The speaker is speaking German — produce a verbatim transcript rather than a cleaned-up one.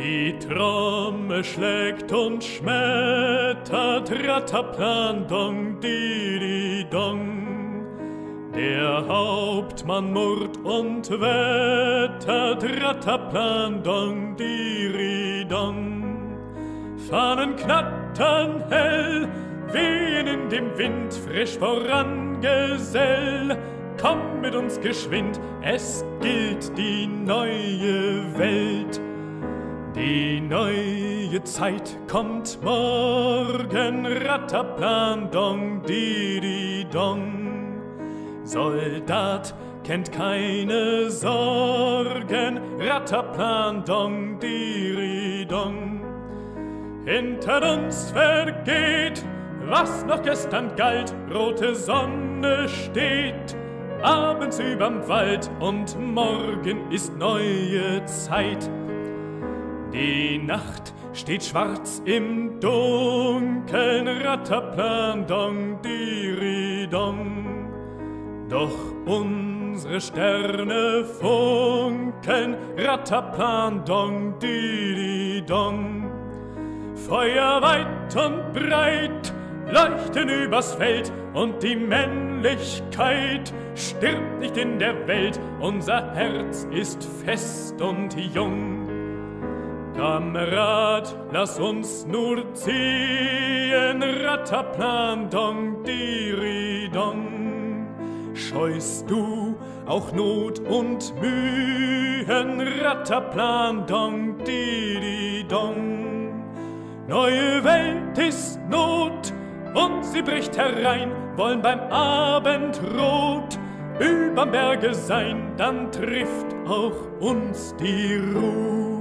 Die Trommel schlägt und schmettert, Rataplan, dong, didi, dong. Der Hauptmann murrt und wettert, Rataplan, dong, diri, dong. Fahnen knattern hell, wehen in dem Wind, frisch voran, Gesell. Komm mit uns geschwind, es gilt die neue Welt. Die neue Zeit kommt morgen, Rataplan, dong, didi, dong. Soldat kennt keine Sorgen, Rataplan, dong, diri, dong. Hinter uns vergeht, was noch gestern galt, rote Sonne steht abends überm Wald und morgen ist neue Zeit. Die Nacht steht schwarz im Dunkeln, Rataplan, dong, diri, dong. Doch unsere Sterne funkeln, Rataplan, dong, diri, dong. Feuer weit und breit leuchten übers Feld und die Männlichkeit stirbt nicht in der Welt. Unser Herz ist fest und jung. Kamerad, lass uns nur ziehen, Rataplan, dong, diri, dong. Scheust du auch Not und Mühen, Rataplan, dong, diri, dong. Neue Welt ist Not und sie bricht herein, wollen beim Abendrot überm Berge sein, dann trifft auch uns die Ruhe.